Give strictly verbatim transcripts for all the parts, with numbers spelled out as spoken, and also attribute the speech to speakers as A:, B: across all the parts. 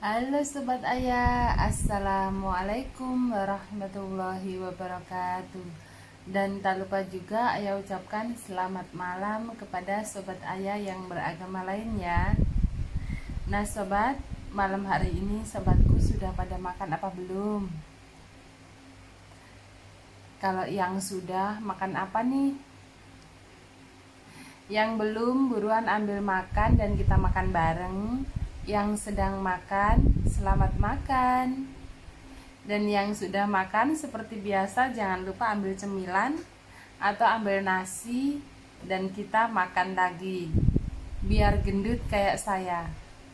A: Halo Sobat Ayah, Assalamualaikum warahmatullahi wabarakatuh. Dan tak lupa juga Ayah ucapkan selamat malam kepada Sobat Ayah yang beragama lainnya. Nah Sobat, malam hari ini Sobatku sudah pada makan apa belum? Kalau yang sudah, makan apa nih? Yang belum, buruan ambil makan dan kita makan bareng. Yang sedang makan, selamat makan. Dan yang sudah makan, seperti biasa jangan lupa ambil cemilan atau ambil nasi dan kita makan lagi biar gendut kayak saya.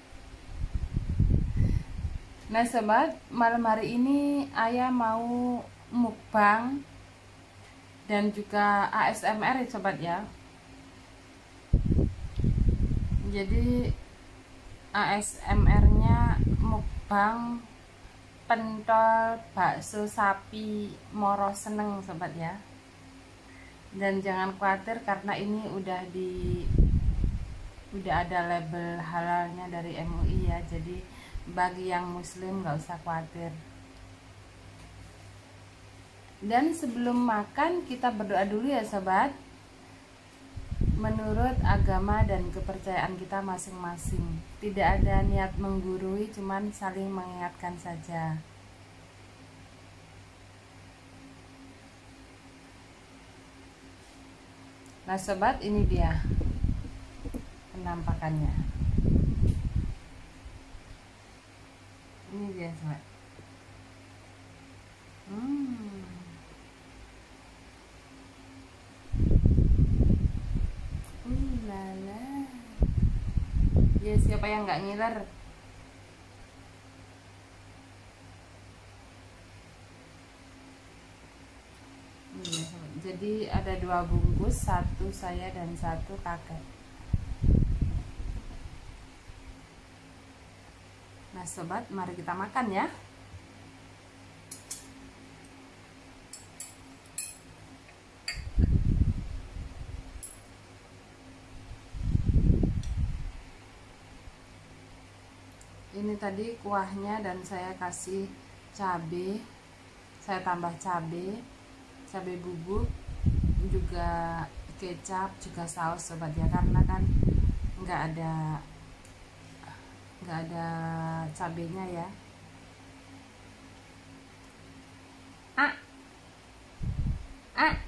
A: Nah sobat, malam hari ini Ayah mau mukbang dan juga A S M R ya sobat ya. Jadi A S M R-nya mukbang pentol bakso sapi Moro Seneng sobat ya. Dan jangan khawatir karena ini udah di udah ada label halalnya dari M U I ya. Jadi bagi yang muslim nggak usah khawatir. Dan sebelum makan kita berdoa dulu ya sobat. Menurut agama dan kepercayaan kita masing-masing, tidak ada niat menggurui, cuman saling mengingatkan saja. Nah sobat, ini dia penampakannya. Ini dia sobat. Hmm. Lala. Ya siapa yang nggak ngiler? Jadi ada dua bungkus, satu saya dan satu kakek. Nah sobat, mari kita makan ya. Ini tadi kuahnya dan saya kasih cabai, saya tambah cabai, cabai bubuk, juga kecap, juga saus sobat ya, karena kan nggak ada nggak ada cabainya ya. Ah, ah.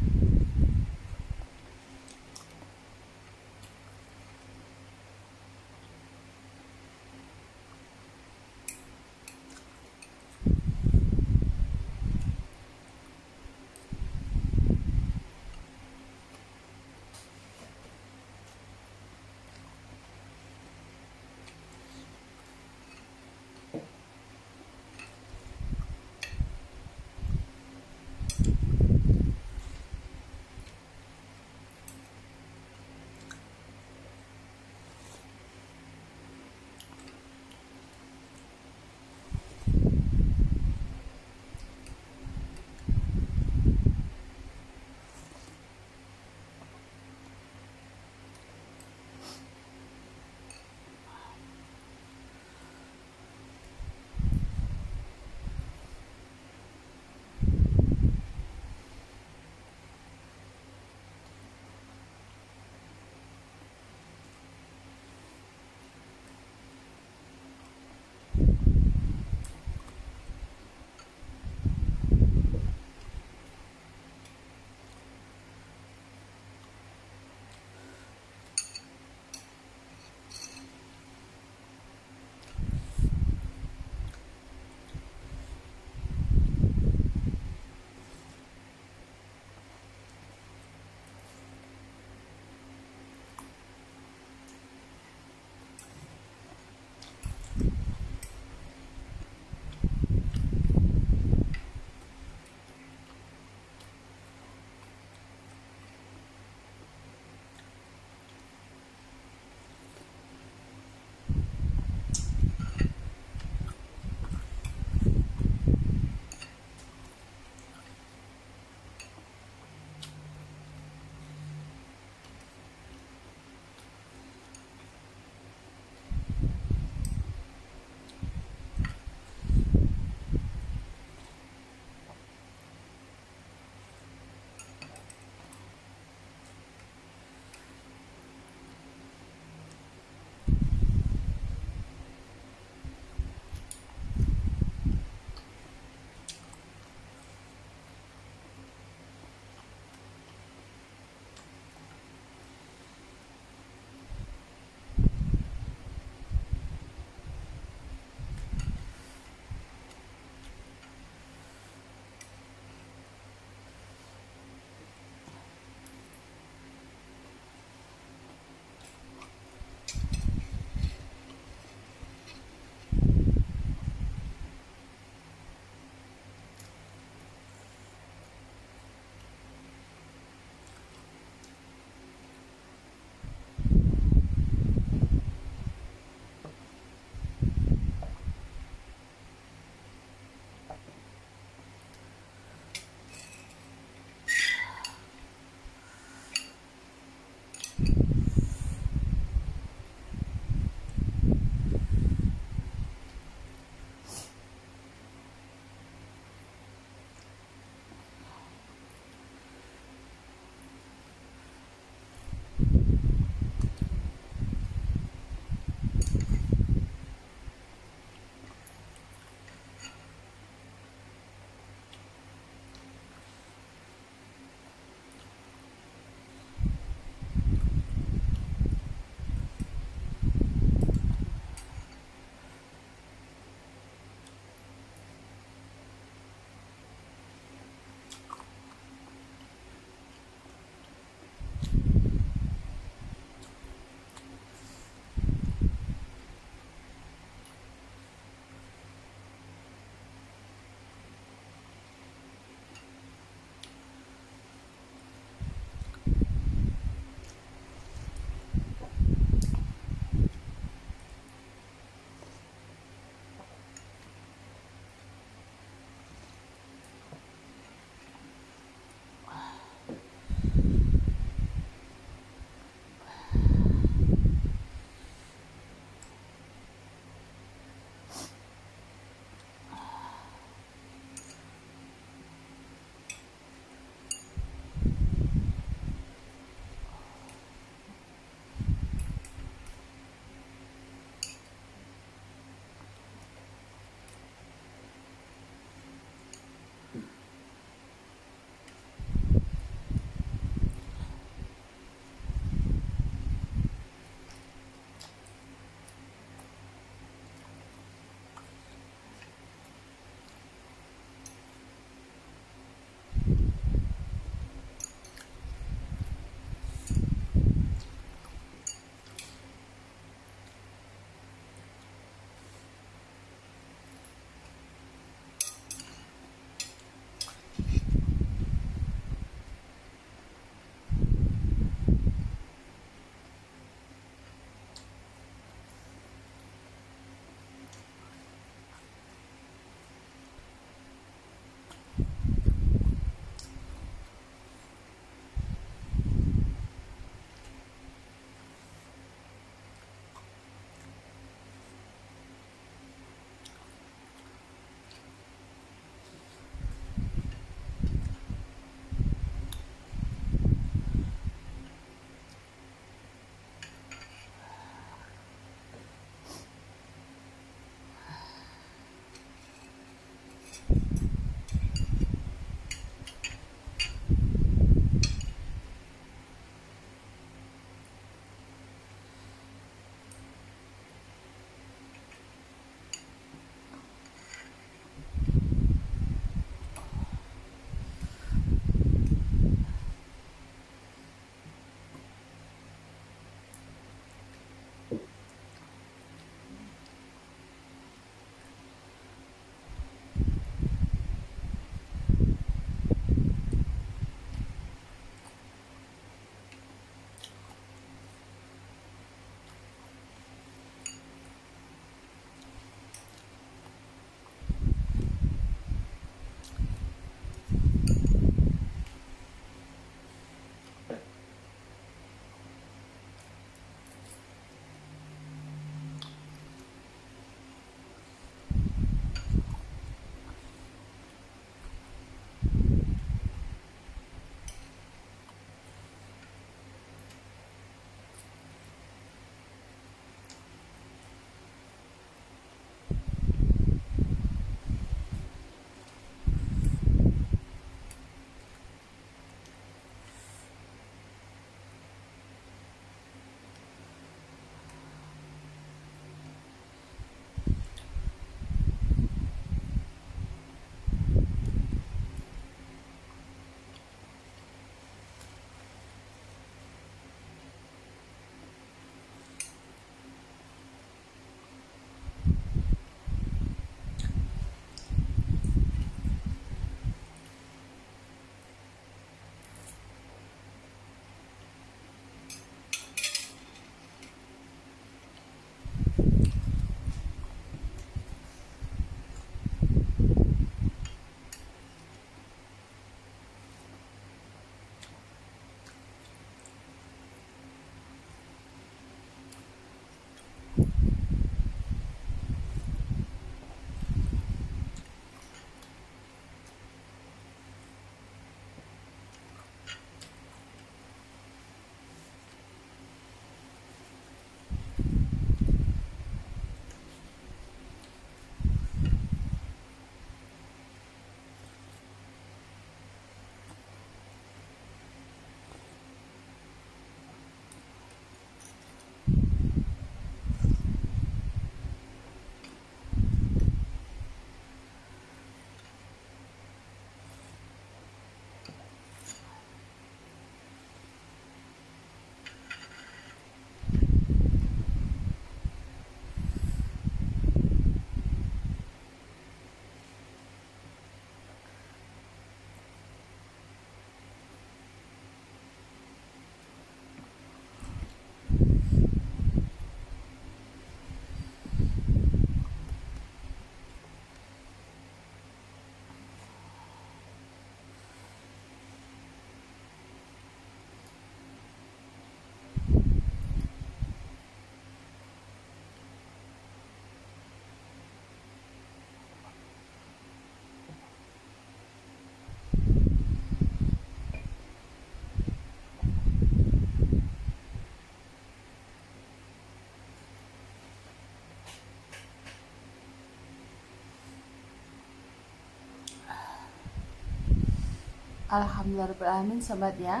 A: Alhamdulillahirrahmanirrahim sobat ya.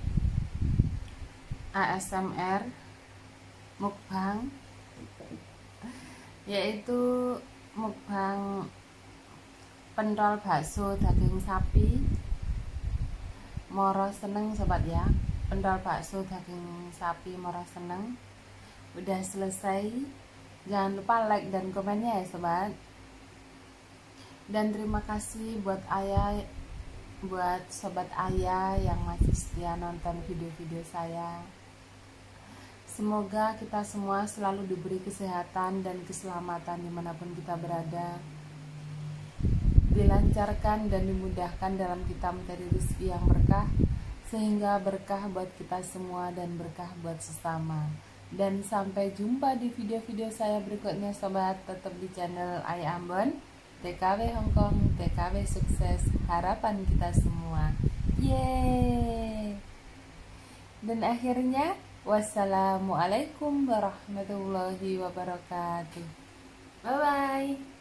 A: A S M R mukbang, yaitu mukbang pentol bakso daging sapi. Moro seneng sobat ya, pentol bakso daging sapi moro seneng. Udah selesai, jangan lupa like dan komennya ya sobat. Dan terima kasih buat ayah, buat sobat ayah yang masih setia nonton video-video saya. Semoga kita semua selalu diberi kesehatan dan keselamatan dimanapun kita berada, dilancarkan dan dimudahkan dalam kita mencari rezeki yang berkah, sehingga berkah buat kita semua dan berkah buat sesama. Dan sampai jumpa di video-video saya berikutnya sobat. Tetap di channel Ayah Ambon, T K W Hongkong, T K W sukses, harapan kita semua. Yeay. Dan akhirnya wassalamualaikum warahmatullahi wabarakatuh. Bye bye.